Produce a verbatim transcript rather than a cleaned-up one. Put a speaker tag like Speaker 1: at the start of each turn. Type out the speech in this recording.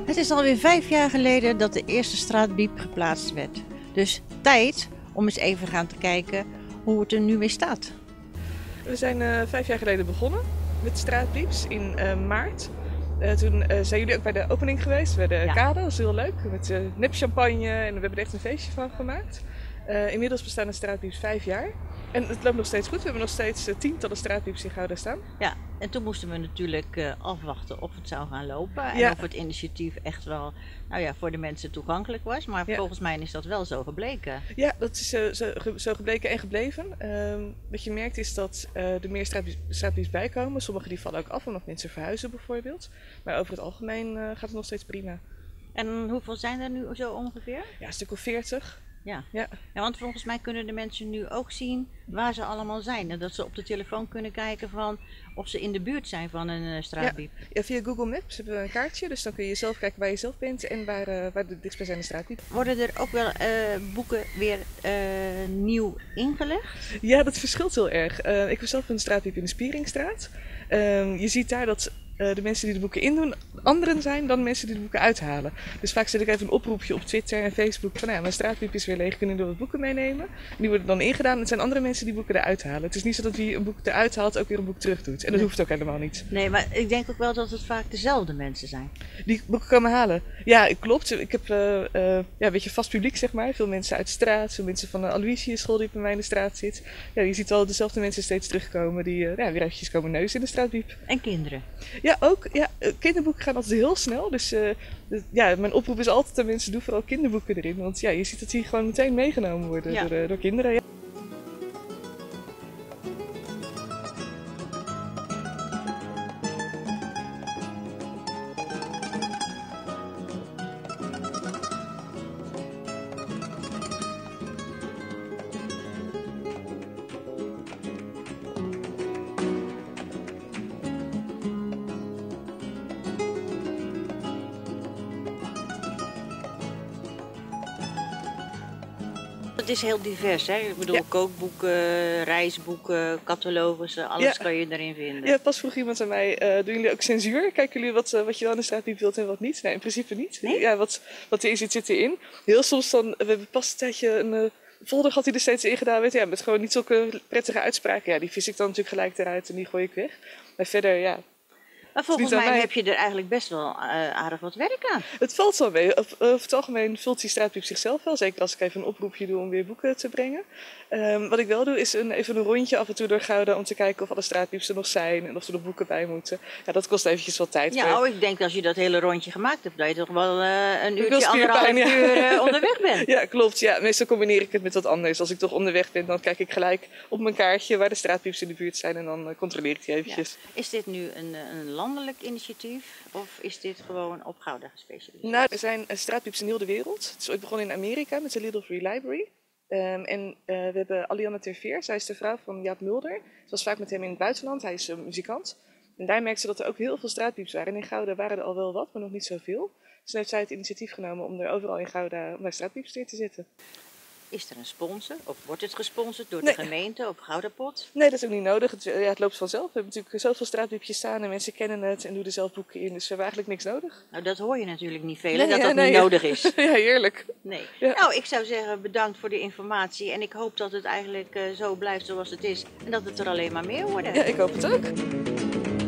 Speaker 1: Het is alweer vijf jaar geleden dat de eerste straatbiep geplaatst werd. Dus tijd om eens even gaan te kijken hoe het er nu mee staat.
Speaker 2: We zijn uh, vijf jaar geleden begonnen met straatbieps in uh, maart. Uh, toen uh, zijn jullie ook bij de opening geweest, bij de ja. kade. Dat was heel leuk, met uh, nep champagne en we hebben er echt een feestje van gemaakt. Uh, inmiddels bestaan de straatbieps vijf jaar. En het loopt nog steeds goed. We hebben nog steeds uh, tientallen straatbieps in Gouda staan.
Speaker 1: Ja, en toen moesten we natuurlijk uh, afwachten of het zou gaan lopen. En
Speaker 2: ja.
Speaker 1: of het initiatief echt wel nou ja, voor de mensen toegankelijk was. Maar ja. volgens mij is dat wel zo gebleken.
Speaker 2: Ja, dat is uh, zo, zo gebleken en gebleven. Uh, wat je merkt is dat uh, er meer straatbieps, straatbieps bijkomen. Sommige die vallen ook af omdat mensen verhuizen bijvoorbeeld. Maar over het algemeen uh, gaat het nog steeds prima.
Speaker 1: En hoeveel zijn er nu zo ongeveer?
Speaker 2: Ja, een stuk of veertig.
Speaker 1: Ja. Ja. ja, want volgens mij kunnen de mensen nu ook zien waar ze allemaal zijn. En dat ze op de telefoon kunnen kijken van of ze in de buurt zijn van een uh, straatbiep.
Speaker 2: Ja. ja, via Google Maps hebben we een kaartje. Dus dan kun je zelf kijken waar je zelf bent en waar, uh, waar de dichtstbijzijnde straatbiep.
Speaker 1: Worden er ook wel uh, boeken weer uh, nieuw ingelegd?
Speaker 2: Ja, dat verschilt heel erg. Uh, ik ben zelf een straatbiep in de Spieringstraat. Uh, je ziet daar dat uh, de mensen die de boeken indoen anderen zijn dan mensen die de boeken uithalen. Dus vaak zet ik even een oproepje op Twitter en Facebook van nou ja, mijn straatbiep is weer leeg, kunnen jullie wat boeken meenemen? Die worden dan ingedaan en het zijn andere mensen die boeken eruit halen. Het is niet zo dat wie een boek eruit haalt ook weer een boek terug doet. En dat nee. hoeft ook helemaal niet.
Speaker 1: Nee, maar ik denk ook wel dat het vaak dezelfde mensen zijn.
Speaker 2: Die boeken komen halen. Ja, klopt. Ik heb uh, uh, ja, een beetje vast publiek, zeg maar. Veel mensen uit de straat, veel mensen van de Aloysius school die bij mij in de straat zit. Ja, je ziet wel dezelfde mensen steeds terugkomen die uh, ja, weer eventjes komen neuzen in de straatbiep.
Speaker 1: En kinderen?
Speaker 2: Ja, ook. Ja, kinderboeken gaan altijd heel snel. Dus uh, de, ja, mijn oproep is altijd aan mensen, doe vooral kinderboeken erin. Want ja, je ziet dat die gewoon meteen meegenomen worden ja. door, uh, door kinderen. Ja.
Speaker 1: Het is heel divers, hè? Ik bedoel, ja. kookboeken, reisboeken, catalogussen, alles ja. kan je erin vinden.
Speaker 2: Ja, pas vroeg iemand aan mij, uh, doen jullie ook censuur? Kijken jullie wat, uh, wat je wel in de straatbiep wilt en wat niet? Nee, in principe niet.
Speaker 1: Nee?
Speaker 2: Ja, wat, wat erin zit, zit erin. Heel soms dan, we hebben pas een tijdje een uh, folder gehad die er steeds in gedaan werd. Ja, met gewoon niet zulke prettige uitspraken. Ja, die vis ik dan natuurlijk gelijk eruit en die gooi ik weg. Maar verder, ja...
Speaker 1: Maar volgens mij, mij heb je er eigenlijk best wel uh, aardig wat werk aan.
Speaker 2: Het valt wel mee. Over het algemeen vult die straatbiep zichzelf wel. Zeker als ik even een oproepje doe om weer boeken te brengen. Um, wat ik wel doe is een, even een rondje af en toe door Gouda om te kijken of alle straatbieps er nog zijn en of er nog boeken bij moeten. Ja, dat kost eventjes wat tijd.
Speaker 1: Ja, oh, ik denk als je dat hele rondje gemaakt hebt, dat je toch wel uh, een uurtje, anderhalf ja. uur uh, onderweg bent.
Speaker 2: Ja, klopt. Ja, meestal combineer ik het met wat anders. Als ik toch onderweg ben, dan kijk ik gelijk op mijn kaartje waar de straatbieps in de buurt zijn en dan uh, controleer ik die eventjes.
Speaker 1: Ja. Is dit nu een, een landelijk initiatief of is dit gewoon op Gouda gespecialiseerd?
Speaker 2: Nou, er zijn uh, straatbieps in heel de wereld. Het is ooit begonnen in Amerika met de Little Free Library. Um, en uh, we hebben Alianne Terveer, zij is de vrouw van Jaap Mulder. Ze was vaak met hem in het buitenland, hij is uh, muzikant. En daar merkte ze dat er ook heel veel straatbieps waren. En in Gouda waren er al wel wat, maar nog niet zoveel. Dus toen heeft zij het initiatief genomen om er overal in Gouda om daar straatbieps neer te zetten.
Speaker 1: Is er een sponsor? Of wordt het gesponsord door
Speaker 2: nee.
Speaker 1: de gemeente of Goudapot?
Speaker 2: Nee, dat is ook niet nodig. Het, ja, het loopt vanzelf. We hebben natuurlijk zoveel straatbiepjes staan en mensen kennen het en doen er zelf boeken in. Dus we hebben eigenlijk niks nodig.
Speaker 1: Nou, dat hoor je natuurlijk niet veel, nee, dat
Speaker 2: ja,
Speaker 1: dat
Speaker 2: nee,
Speaker 1: niet
Speaker 2: ja.
Speaker 1: nodig is.
Speaker 2: Ja, heerlijk.
Speaker 1: Nee.
Speaker 2: Ja.
Speaker 1: Nou, ik zou zeggen bedankt voor de informatie. En ik hoop dat het eigenlijk uh, zo blijft zoals het is. En dat het er alleen maar meer worden.
Speaker 2: Ja, ik hoop het ook.